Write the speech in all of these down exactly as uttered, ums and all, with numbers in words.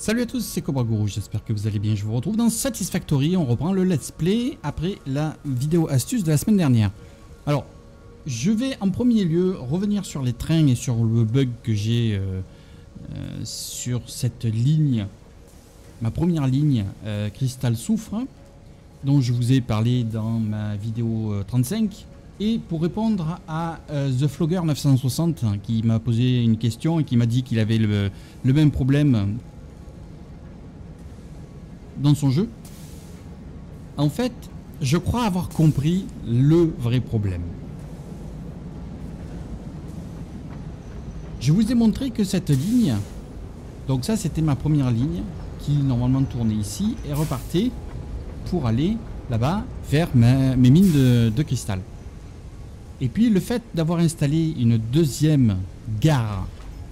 Salut à tous, c'est Cobra Guru, j'espère que vous allez bien. Je vous retrouve dans Satisfactory. On reprend le let's play après la vidéo astuce de la semaine dernière. Alors, je vais en premier lieu revenir sur les trains et sur le bug que j'ai euh, euh, sur cette ligne, ma première ligne euh, Cristal Soufre, dont je vous ai parlé dans ma vidéo euh, trente-cinq. Et pour répondre à euh, The Flogger neuf cent soixante qui m'a posé une question et qui m'a dit qu'il avait le, le même problème dans son jeu. En fait, je crois avoir compris le vrai problème. Je vous ai montré que cette ligne, donc ça c'était ma première ligne qui normalement tournait ici et repartait pour aller là-bas vers ma, mes mines de, de cristal. Et puis le fait d'avoir installé une deuxième gare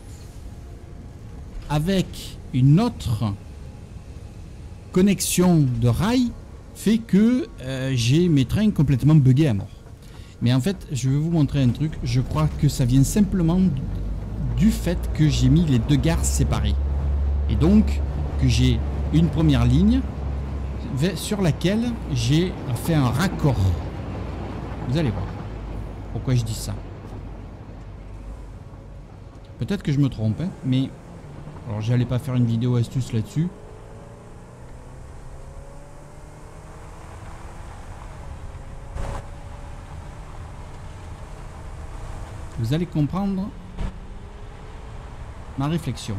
avec une autre connexion de rail fait que euh, j'ai mes trains complètement buggés à mort. Mais en fait, je vais vous montrer un truc. Je crois que ça vient simplement du fait que j'ai mis les deux gares séparées. Et donc, que j'ai une première ligne sur laquelle j'ai fait un raccord. Vous allez voir pourquoi je dis ça. Peut-être que je me trompe, hein, mais alors j'allais pas faire une vidéo astuce là-dessus. Vous allez comprendre ma réflexion.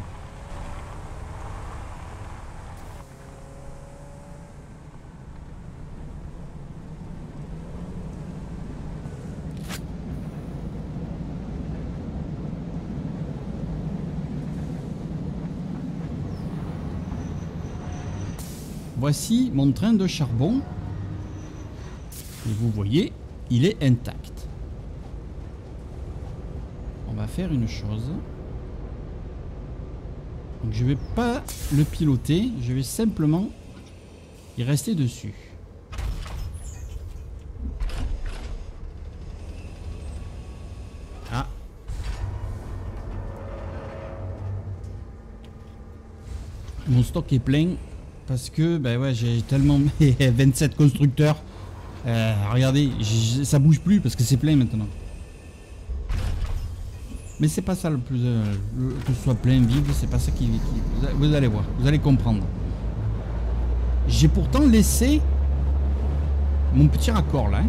Voici mon train de charbon. Et vous voyez, il est intact. On va faire une chose. Donc je vais pas le piloter, je vais simplement y rester dessus. Ah. Mon stock est plein parce que ben ouais, j'ai tellement vingt-sept constructeurs. Euh, regardez, ça bouge plus parce que c'est plein maintenant. Mais c'est pas ça le plus... Euh, le, que ce soit plein, vide, c'est pas ça qui, qui... Vous allez voir, vous allez comprendre. J'ai pourtant laissé mon petit raccord là. Hein.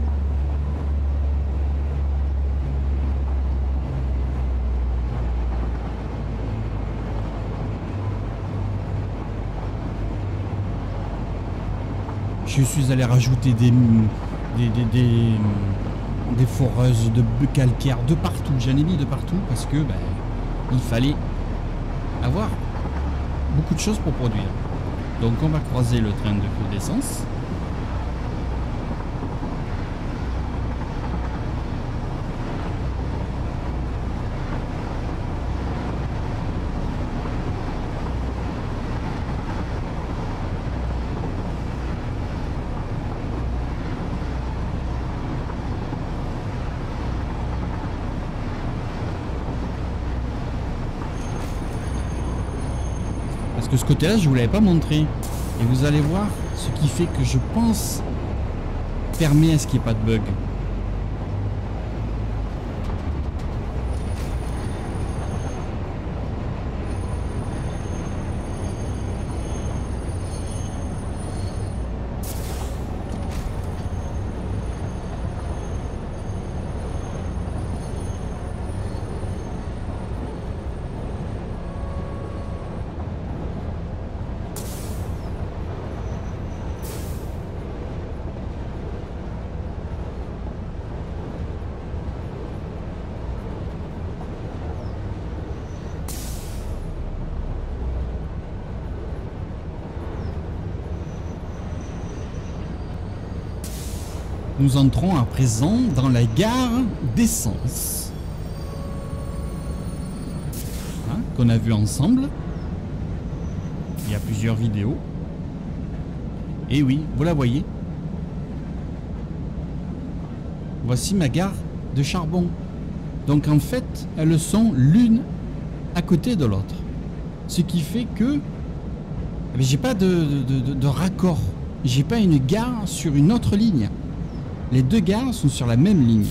Je suis allé rajouter des... des, des, des des foreuses de calcaire de partout, j'en ai mis de partout parce que ben, il fallait avoir beaucoup de choses pour produire. Donc on va croiser le train de feu d'essence. Parce que ce côté-là, je vous l'avais pas montré. Et vous allez voir ce qui fait que je pense permet à ce qu'il n'y ait pas de bug. Nous entrons à présent dans la gare d'essence hein, qu'on a vu ensemble. Il y a plusieurs vidéos. Et oui, vous la voyez. Voici ma gare de charbon. Donc en fait, elles sont l'une à côté de l'autre. Ce qui fait que Mais j'ai pas de, de, de, de raccord. J'ai pas une gare sur une autre ligne. Les deux gares sont sur la même ligne.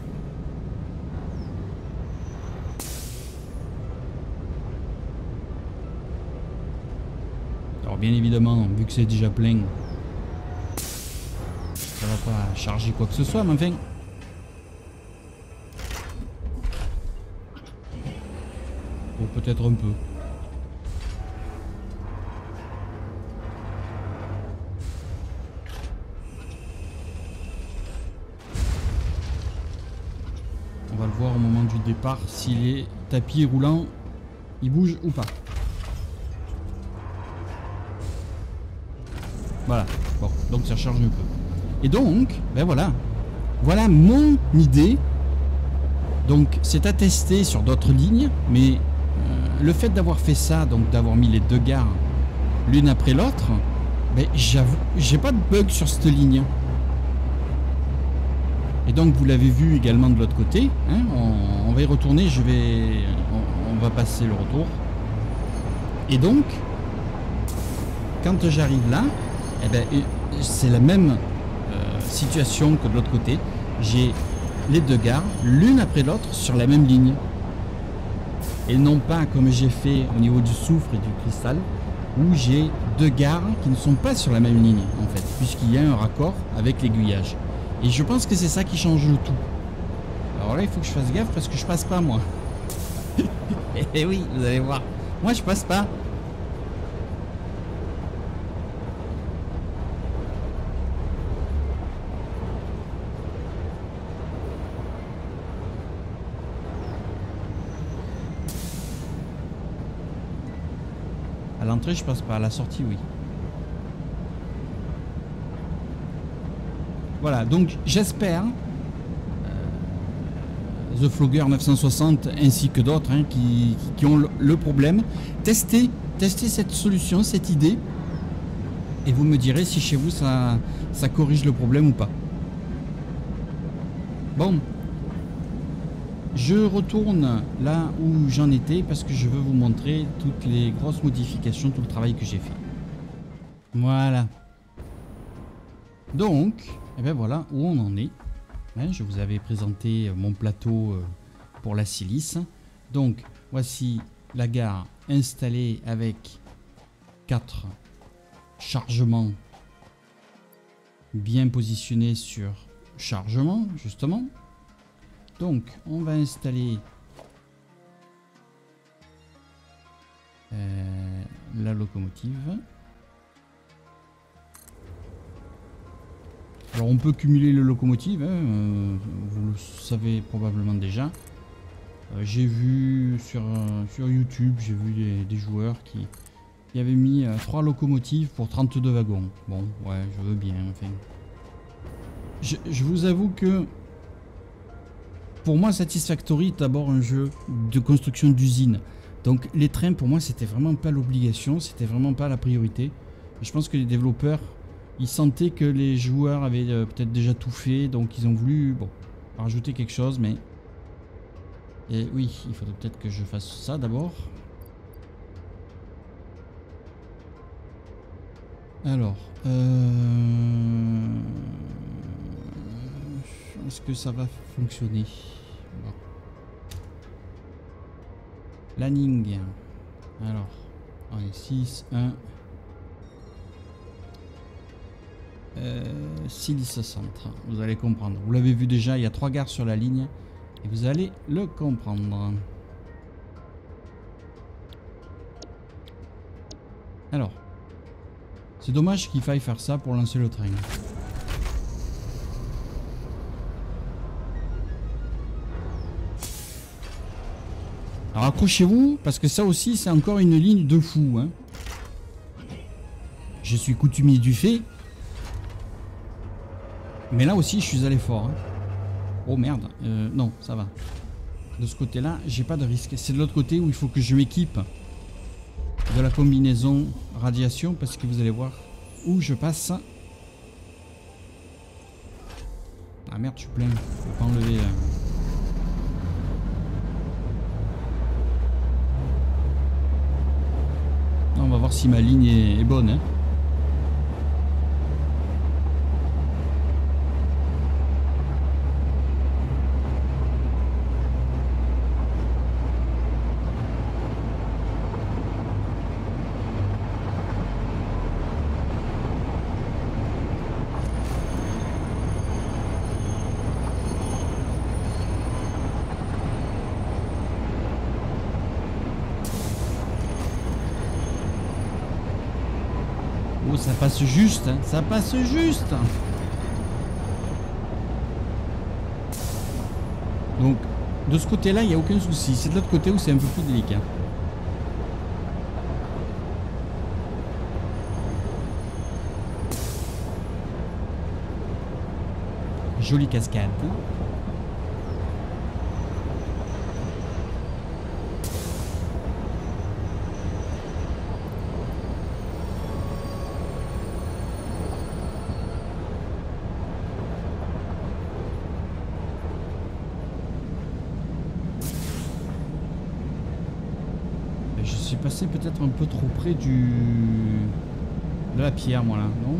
Alors bien évidemment, vu que c'est déjà plein, ça va pas charger quoi que ce soit, mais enfin... Ou peut-être un peu. On va le voir au moment du départ si les tapis roulants ils bougent ou pas. Voilà, bon, donc ça charge un peu. Et donc, ben voilà, voilà mon idée. Donc c'est à tester sur d'autres lignes, mais euh, le fait d'avoir fait ça, donc d'avoir mis les deux gares l'une après l'autre, ben j'avoue, j'ai pas de bug sur cette ligne. Et donc vous l'avez vu également de l'autre côté, hein, on, on va y retourner, je vais, on, on va passer le retour. Et donc, quand j'arrive là, eh ben, c'est la même euh, situation que de l'autre côté. J'ai les deux gares, l'une après l'autre, sur la même ligne. Et non pas comme j'ai fait au niveau du soufre et du cristal, où j'ai deux gares qui ne sont pas sur la même ligne, en fait, puisqu'il y a un raccord avec l'aiguillage. Et je pense que c'est ça qui change le tout. Alors là, il faut que je fasse gaffe parce que je passe pas, moi. Eh oui, vous allez voir. Moi, je passe pas. À l'entrée, je passe pas. À la sortie, oui. Voilà, donc j'espère euh, The Flogger neuf cent soixante ainsi que d'autres hein, qui, qui ont le, le problème, testez, testez cette solution, cette idée, et vous me direz si chez vous ça, ça corrige le problème ou pas. Bon, je retourne là où j'en étais parce que je veux vous montrer toutes les grosses modifications, tout le travail que j'ai fait. Voilà. Donc, et bien voilà où on en est. Hein, je vous avais présenté mon plateau pour la silice. Donc, voici la gare installée avec quatre chargements bien positionnés sur chargement, justement. Donc, on va installer euh, la locomotive. Alors on peut cumuler les locomotives, hein, euh, vous le savez probablement déjà. Euh, j'ai vu sur, euh, sur YouTube, j'ai vu des, des joueurs qui, qui avaient mis euh, trois locomotives pour trente-deux wagons. Bon, ouais, je veux bien, enfin. Je, je vous avoue que pour moi Satisfactory est d'abord un jeu de construction d'usine. Donc les trains pour moi c'était vraiment pas l'obligation, c'était vraiment pas la priorité. Je pense que les développeurs ils sentaient que les joueurs avaient euh, peut-être déjà tout fait, donc ils ont voulu bon, rajouter quelque chose, mais... Et oui, il faudrait peut-être que je fasse ça d'abord. Alors... Euh... Est-ce que ça va fonctionner? Bon. Planning. Alors, allez, six, un... Euh, Silice Centre, vous allez comprendre. Vous l'avez vu déjà, il y a trois gares sur la ligne et vous allez le comprendre. Alors, c'est dommage qu'il faille faire ça pour lancer le train. Alors accrochez-vous parce que ça aussi c'est encore une ligne de fou. Hein. Je suis coutumier du fait. Mais là aussi, je suis allé fort. Hein. Oh merde, euh, non, ça va. De ce côté-là, j'ai pas de risque. C'est de l'autre côté où il faut que je m'équipe de la combinaison radiation parce que vous allez voir où je passe. Ah merde, je suis plein. Faut pas enlever. Euh... Non, on va va voir si ma ligne est, est bonne. Hein. Oh, ça passe juste, hein. Ça passe juste. Donc, de ce côté-là, il n'y a aucun souci. C'est de l'autre côté où c'est un peu plus délicat. Jolie cascade. Je suis passé peut-être un peu trop près du... de la pierre, moi, là, non?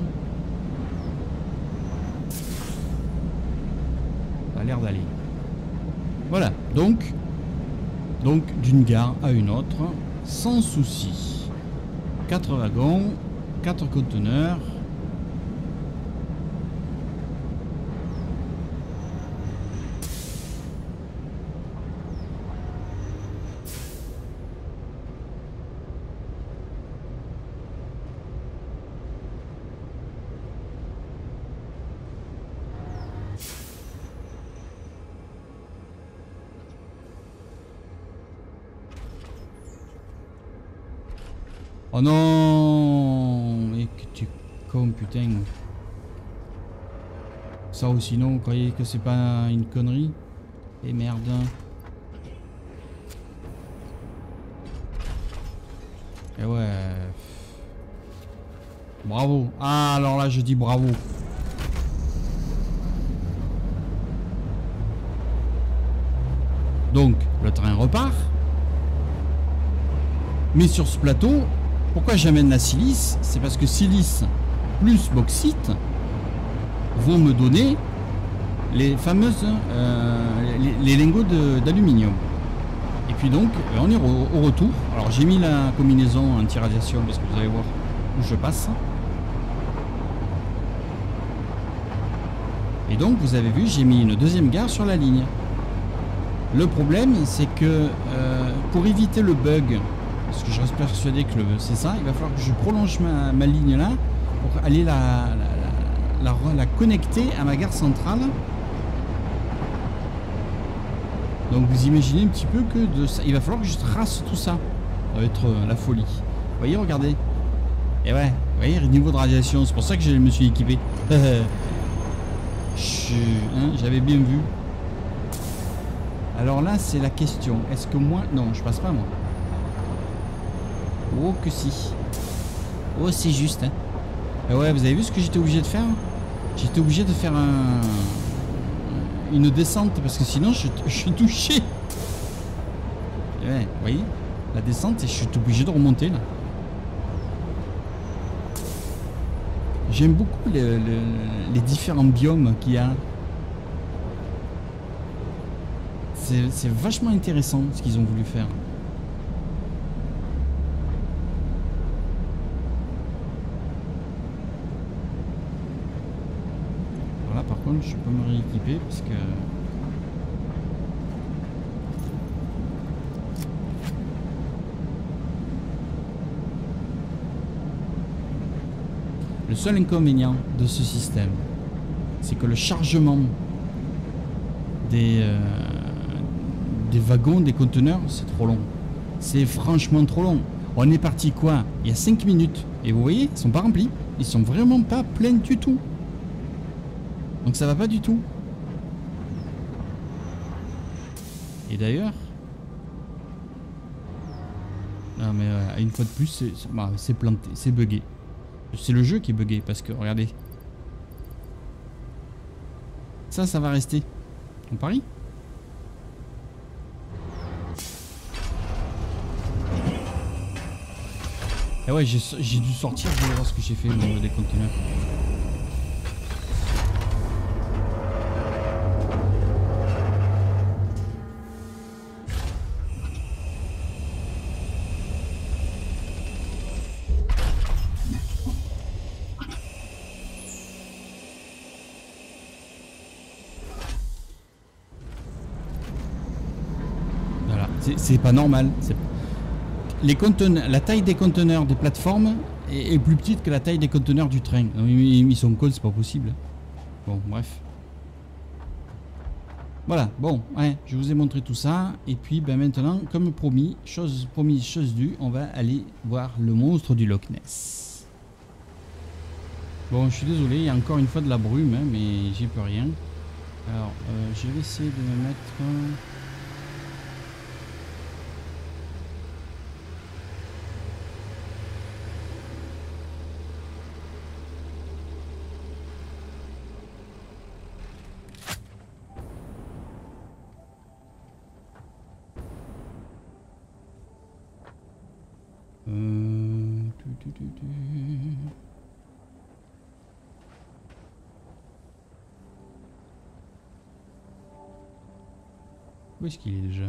Ça a l'air d'aller. Voilà, donc... Donc, d'une gare à une autre, sans souci. Quatre wagons, quatre conteneurs... Oh non! Et que tu con, putain. Ça ou sinon, vous croyez que c'est pas une connerie? Et merde. Et ouais. Bravo. Ah, alors là, je dis bravo. Donc, le train repart. Mais sur ce plateau... Pourquoi j'amène la silice? C'est parce que silice plus bauxite vont me donner les fameuses euh, les, les lingots d'aluminium. Et puis donc on est au, au retour. Alors j'ai mis la combinaison anti-radiation parce que vous allez voir où je passe. Et donc vous avez vu, j'ai mis une deuxième gare sur la ligne. Le problème c'est que euh, pour éviter le bug, parce que je reste persuadé que c'est ça, il va falloir que je prolonge ma, ma ligne là pour aller la, la, la, la, la connecter à ma gare centrale. Donc vous imaginez un petit peu que de ça, il va falloir que je trace tout ça. Ça va être euh, la folie. Vous voyez, regardez. Et ouais, vous voyez, niveau de radiation, c'est pour ça que je me suis équipé. hein, J'avais bien vu. Alors là, c'est la question. Est-ce que moi... Non, je passe pas moi. Oh que si. Oh c'est juste hein. Et ouais, vous avez vu ce que j'étais obligé de faire? J'étais obligé de faire un... une descente parce que sinon je, je suis touché. Et ouais, vous voyez, la descente et je suis obligé de remonter là. J'aime beaucoup les, les, les différents biomes qu'il y a. C'est vachement intéressant ce qu'ils ont voulu faire. Par contre, je peux me rééquiper parce que le seul inconvénient de ce système, c'est que le chargement des euh, des wagons, des conteneurs, c'est trop long. C'est franchement trop long. On est parti quoi? Il y a cinq minutes et vous voyez, ils sont pas remplis. Ils sont vraiment pas pleins du tout. Donc ça va pas du tout. Et d'ailleurs... Non mais euh, une fois de plus, c'est bah, planté, c'est buggé. C'est le jeu qui est buggé parce que, regardez. Ça, ça va rester. On parie? Et ouais, j'ai dû sortir, je vais voir ce que j'ai fait au niveau des conteneurs. Voilà, c'est pas normal. Les conteneurs, la taille des conteneurs des plateformes est, est plus petite que la taille des conteneurs du train. Ils sont cols, c'est pas possible. Bon, bref. Voilà, bon, ouais, je vous ai montré tout ça. Et puis ben maintenant, comme promis, chose promise, chose due, on va aller voir le monstre du Loch Ness. Bon, je suis désolé, il y a encore une fois de la brume, hein, mais j'y peux rien. Alors, euh, je vais essayer de me mettre... Euh... Tu, tu, tu, tu. Où est-ce qu'il est déjà?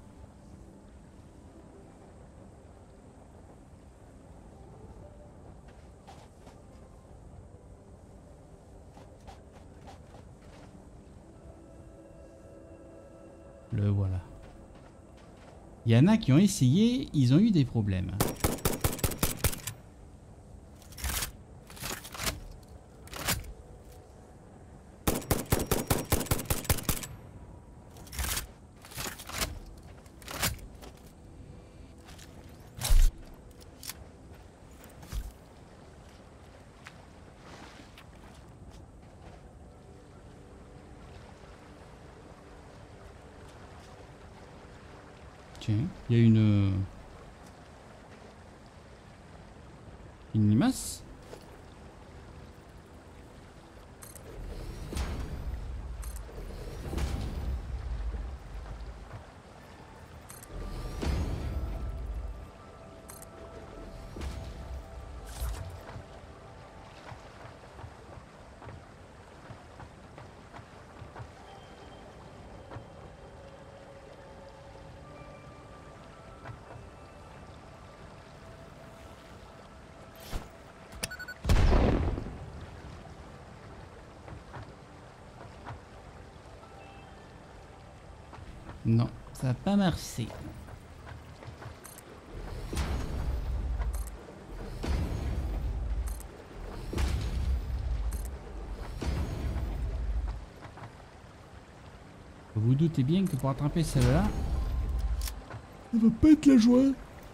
Le voilà. Il y en a qui ont essayé, ils ont eu des problèmes. Tiens, il y a une... Une limace. Non, ça n'a pas marché. Vous vous doutez bien que pour attraper celle-là, ça va pas être la joie.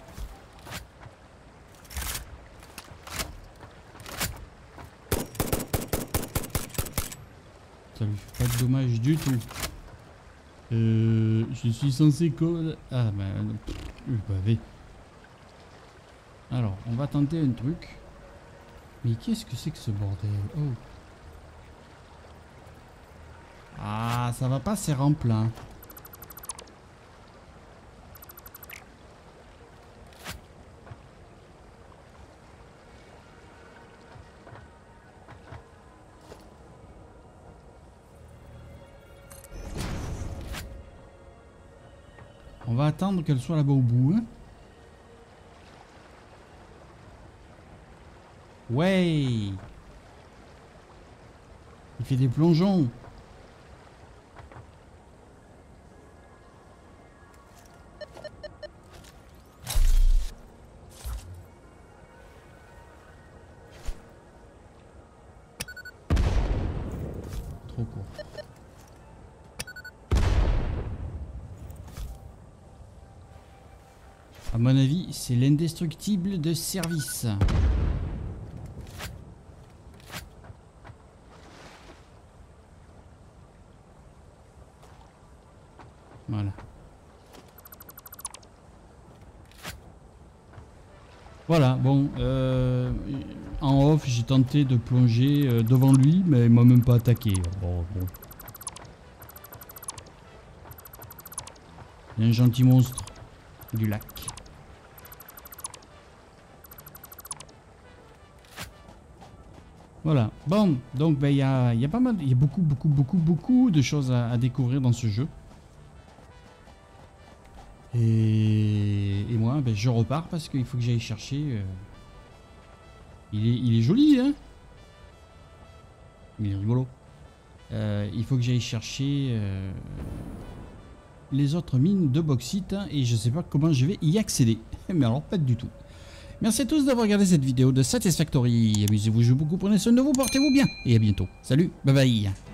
Ça lui fait pas de dommage du tout. Euh, je suis censé coller. Ah ben, je bavais. Alors, on va tenter un truc. Mais qu'est-ce que c'est que ce bordel? Oh. Ah, ça va pas, c'est rempli. On va attendre qu'elle soit là-bas au bout. Hein. Ouais. Il fait des plongeons. Trop court. À mon avis, c'est l'indestructible de service. Voilà. Voilà, bon, euh, en off, j'ai tenté de plonger euh, devant lui, mais il m'a même pas attaqué. Bon, bon. Il y a un gentil monstre du lac. Voilà. Bon, donc ben il y a, y a pas mal, il y a beaucoup, beaucoup, beaucoup, beaucoup de choses à, à découvrir dans ce jeu. Et, et moi, ben, je repars parce qu'il faut que j'aille chercher. Euh... Il, est, il est joli, hein. Il est rigolo. Euh, il faut que j'aille chercher euh, les autres mines de bauxite hein, et je sais pas comment je vais y accéder. Mais alors, pas du tout. Merci à tous d'avoir regardé cette vidéo de Satisfactory. Amusez-vous, jouez beaucoup, prenez soin de vous, portez-vous bien et à bientôt. Salut, bye bye.